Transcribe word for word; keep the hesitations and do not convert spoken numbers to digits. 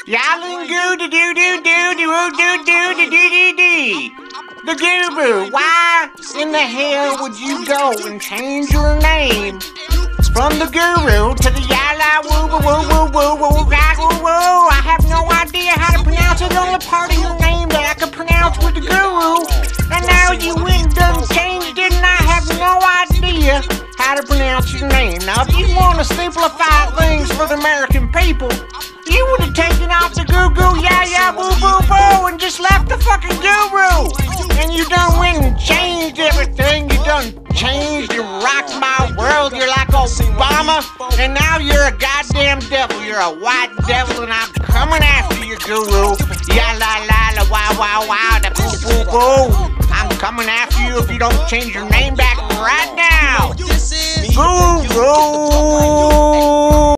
Yowling goo do do do do do do do do do do do. The Guru, why in the hell would you go and change your name from the Guru to the Yala woo woo woo woo woo woo woo woo? I have no idea how to pronounce it. The only part of your name that I could pronounce was the Guru, and now you went and done changed it, and I have no idea how to pronounce your name. Now, if you want to simplify things for the American people, you would have taken off the goo goo yeah yeah boo boo boo and just left the fucking Guru. And you done went and changed everything. You done changed and rocked my world. You're like Obama, and now you're a goddamn devil. You're a white devil, and I'm coming after you, Guru. Yeah la la la wow wow wow da boo boo boo. I'm coming after you if you don't change your name back right now. Guru.